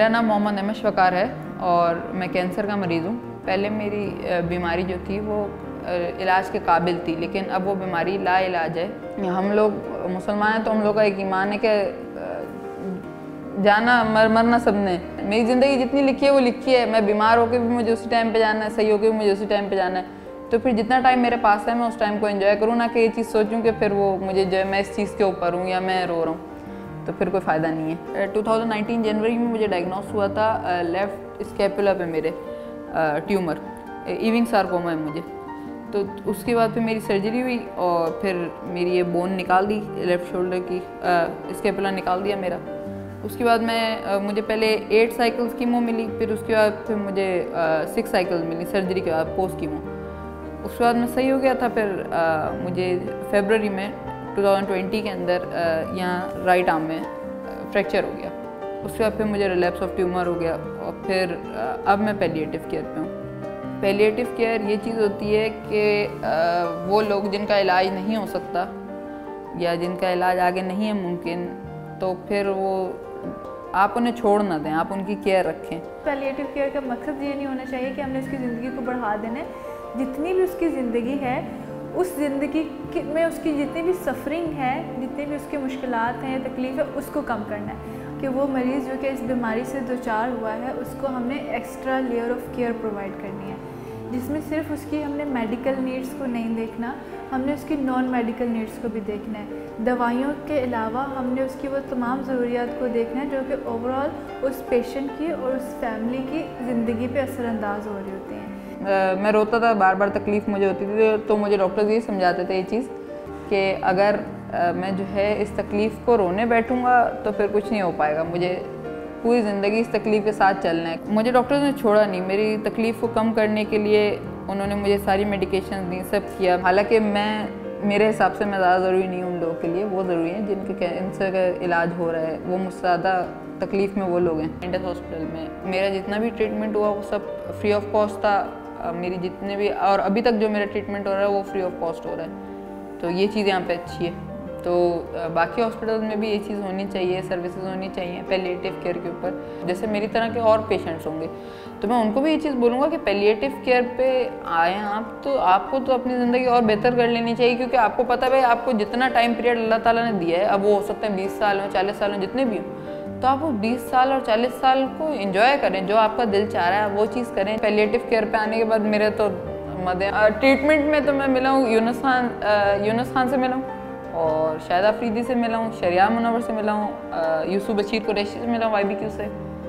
मेरा नाम मोहम्मद अहमद वकार है और मैं कैंसर का मरीज़ हूँ। पहले मेरी बीमारी जो थी वो इलाज के काबिल थी, लेकिन अब वो बीमारी लाइलाज है। हम लोग मुसलमान हैं तो हम लोग का एक ईमान है कि जाना मरना सबने। मेरी ज़िंदगी जितनी लिखी है वो लिखी है। मैं बीमार होकर भी मुझे उसी टाइम पे जाना है, सही होकर भी मुझे उसी टाइम पे जाना है। तो फिर जितना टाइम मेरे पास है मैं उस टाइम को एंजॉय करूँ, ना कि ये चीज़ सोचूं कि फिर वो मुझे जो है मैं इस चीज़ के ऊपर हूँ या मैं रो रहा हूँ, तो फिर कोई फ़ायदा नहीं है। 2019 जनवरी में मुझे डायग्नोस हुआ था लेफ़्ट स्कैपुला पे मेरे ट्यूमर, ईविंग सार्कोमा है मुझे। तो उसके बाद फिर मेरी सर्जरी हुई और फिर मेरी ये बोन निकाल दी, लेफ़्ट शोल्डर की स्कैपुला निकाल दिया मेरा। उसके बाद मुझे पहले 8 साइकिल्स कीमो मिली, फिर उसके बाद फिर मुझे 6 साइकिल्स मिली सर्जरी के बाद पोस्ट कीमो। उसके बाद मैं सही हो गया था। फिर मुझे फरवरी में 2020 के अंदर यहाँ राइट आर्म में फ्रैक्चर हो गया। उसके बाद फिर मुझे रिलैप्स ऑफ ट्यूमर हो गया और फिर अब मैं पैलिएटिव केयर पे हूँ। पैलिएटिव केयर ये चीज़ होती है कि वो लोग जिनका इलाज नहीं हो सकता या जिनका इलाज आगे नहीं है मुमकिन, तो फिर वो आप उन्हें छोड़ ना दें, आप उनकी केयर रखें। पैलिएटिव केयर का मकसद ये नहीं होना चाहिए कि हमने उसकी ज़िंदगी को बढ़ा देना है। जितनी भी उसकी ज़िंदगी है, उस ज़िंदगी में उसकी जितनी भी सफरिंग है, जितनी भी उसकी मुश्किलात हैं, तकलीफ़ है, उसको कम करना है। कि वो मरीज़ जो कि इस बीमारी से दोचार हुआ है, उसको हमने extra layer of care provide करनी है, जिसमें सिर्फ उसकी हमने मेडिकल नीड्स को नहीं देखना, हमने उसकी नॉन मेडिकल नीड्स को भी देखना है। दवाइयों के अलावा हमने उसकी वो तमाम ज़रूरियात को देखना है जो कि ओवरऑल उस पेशेंट की और उस फैमिली की ज़िंदगी पे असरअंदाज हो रही होती हैं। मैं रोता था, बार बार तकलीफ़ मुझे होती थी, तो मुझे डॉक्टर ये समझाते थे ये चीज़ कि अगर मैं जो है इस तकलीफ़ को रोने बैठूँगा तो फिर कुछ नहीं हो पाएगा, मुझे पूरी ज़िंदगी इस तकलीफ़ के साथ चलना है। मुझे डॉक्टर ने छोड़ा नहीं, मेरी तकलीफ़ को कम करने के लिए उन्होंने मुझे सारी मेडिकेशन दी, सब किया। हालांकि मेरे हिसाब से मैं ज़्यादा ज़रूरी नहीं हूँ उन लोगों के लिए, वो ज़रूरी है जिनके कैंसर का इलाज हो रहा है, वो मुझसे ज़्यादा तकलीफ़ में वो लोग हैं। इंडस हॉस्पिटल में मेरा जितना भी ट्रीटमेंट हुआ वो सब फ्री ऑफ कॉस्ट था। मेरी जितने भी और अभी तक जो मेरा ट्रीटमेंट हो रहा है वो फ्री ऑफ कॉस्ट हो रहा है, तो ये चीज़ यहाँ पे अच्छी है। तो बाकी हॉस्पिटल्स में भी ये चीज़ होनी चाहिए, सर्विसेज होनी चाहिए पैलिएटिव केयर के ऊपर। जैसे मेरी तरह के और पेशेंट्स होंगे तो मैं उनको भी ये चीज़ बोलूँगा कि पैलिएटिव केयर पे आएँ आप, तो आपको तो अपनी ज़िंदगी और बेहतर कर लेनी चाहिए, क्योंकि आपको पता है भाई आपको जितना टाइम पीरियड अल्लाह ताला ने दिया है, अब वो हो सकता है 20 साल हो, 40 साल हो, जितने भी हो, तो आप वो 20 साल और 40 साल को एंजॉय करें, जो आपका दिल चाह रहा है वो चीज़ करें। पैलिएटिव केयर पे आने के बाद मेरे तो मदे ट्रीटमेंट में तो मैं मिला हूँ यूनुस खान से मिला हूँ और शाहिद अफरीदी से मिला हूँ, शरिया मुनव्वर से मिला हूँ, यूसुफ बशीर कुरैशी से मिला हूँ YBQ से,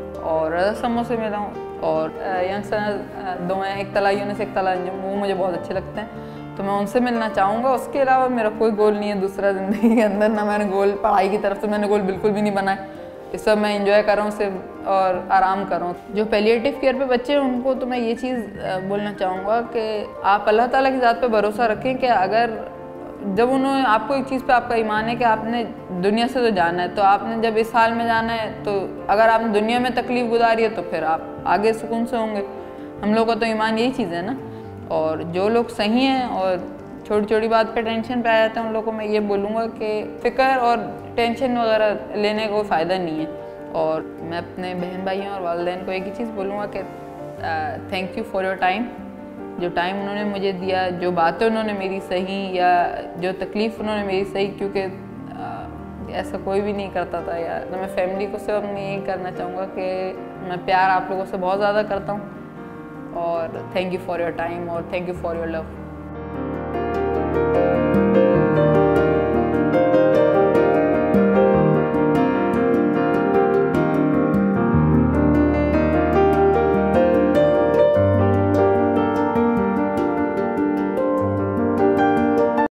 और रज़ा समो से मिला हूँ, और यंगस्टर दो हैं, एक तला यूनुस एक तला अंजुम, वो मुझे बहुत अच्छे लगते हैं, तो मैं उनसे मिलना चाहूँगा। उसके अलावा मेरा कोई गोल नहीं है दूसरा ज़िंदगी के अंदर, ना मैंने गोल पढ़ाई की तरफ से मैंने गोल बिल्कुल भी नहीं बनाया। इस सब मैं इंजॉय कर रहा हूँ सिर्फ और आराम कर रहा हूँ। जो पैलिएटिव केयर पे बच्चे हैं उनको तो मैं ये चीज़ बोलना चाहूँगा कि आप अल्लाह ताला की ज़ात पे भरोसा रखें कि अगर जब उन्होंने आपको एक चीज़ पे आपका ईमान है कि आपने दुनिया से तो जाना है, तो आपने जब इस हाल में जाना है, तो अगर आपने दुनिया में तकलीफ़ गुजारी है तो फिर आप आगे सुकून से होंगे। हम लोग का तो ईमान यही चीज़ है ना। और जो लोग सही हैं और छोटी छोटी बात पे टेंशन पे आ जाते हैं, उन लोगों को मैं ये बोलूँगा कि फ़िक्र और टेंशन वगैरह लेने का कोई फ़ायदा नहीं है। और मैं अपने बहन भाइयों और वालिदैन को एक ही चीज़ बोलूँगा कि thank you for your time. जो टाइम उन्होंने मुझे दिया, जो बातें उन्होंने मेरी सही या जो तकलीफ़ उन्होंने मेरी सही, क्योंकि ऐसा कोई भी नहीं करता था यार। तो मैं फैमिली को सिर्फ मैं यही करना चाहूँगा कि मैं प्यार आप लोगों से बहुत ज़्यादा करता हूँ, और thank you for your time और thank you for your love.